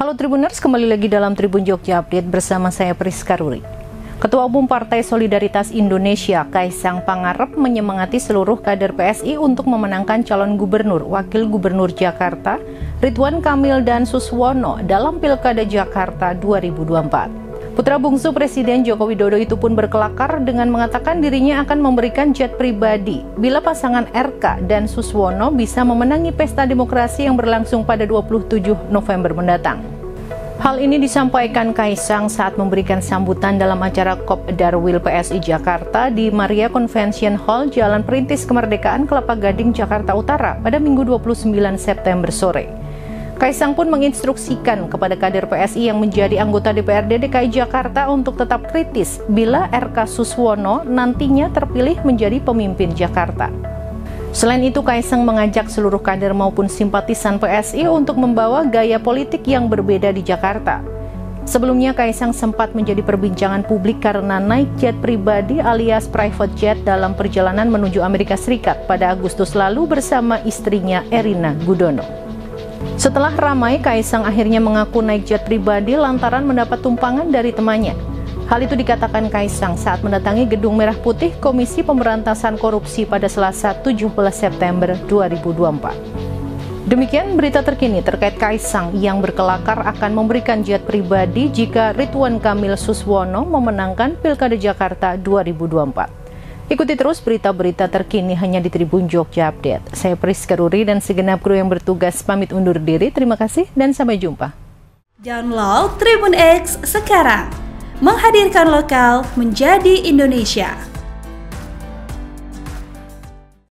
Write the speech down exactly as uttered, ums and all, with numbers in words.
Halo Tribuners, kembali lagi dalam Tribun Jogja Update bersama saya Priska Ruri. Ketua Umum Partai Solidaritas Indonesia, Kaisang Pangarep, menyemangati seluruh kader P S I untuk memenangkan calon gubernur, wakil gubernur Jakarta, Ridwan Kamil dan Suswono dalam Pilkada Jakarta dua ribu dua puluh empat. Putra bungsu Presiden Joko Widodo itu pun berkelakar dengan mengatakan dirinya akan memberikan jet pribadi bila pasangan R K dan Suswono bisa memenangi pesta demokrasi yang berlangsung pada dua puluh tujuh November mendatang. Hal ini disampaikan Kaisang saat memberikan sambutan dalam acara Kopdarwil P S I Jakarta di Maria Convention Hall, Jalan Perintis Kemerdekaan, Kelapa Gading, Jakarta Utara pada Minggu dua puluh sembilan September sore. Kaisang pun menginstruksikan kepada kader P S I yang menjadi anggota D P R D D K I Jakarta untuk tetap kritis bila R K Suswono nantinya terpilih menjadi pemimpin Jakarta. Selain itu, Kaisang mengajak seluruh kader maupun simpatisan P S I untuk membawa gaya politik yang berbeda di Jakarta. Sebelumnya, Kaisang sempat menjadi perbincangan publik karena naik jet pribadi alias private jet dalam perjalanan menuju Amerika Serikat pada Agustus lalu bersama istrinya Erina Gudono. Setelah ramai, Kaisang akhirnya mengaku naik jet pribadi lantaran mendapat tumpangan dari temannya. Hal itu dikatakan Kaisang saat mendatangi Gedung Merah Putih Komisi Pemberantasan Korupsi pada Selasa tujuh belas September dua ribu dua puluh empat. Demikian berita terkini terkait Kaisang yang berkelakar akan memberikan jet pribadi jika Ridwan Kamil Suswono memenangkan Pilkada Jakarta dua ribu dua puluh empat. Ikuti terus berita-berita terkini hanya di Tribun Jogja Update. Saya Priska Ruri dan segenap kru yang bertugas pamit undur diri. Terima kasih dan sampai jumpa. Download Tribun X sekarang, menghadirkan lokal menjadi Indonesia.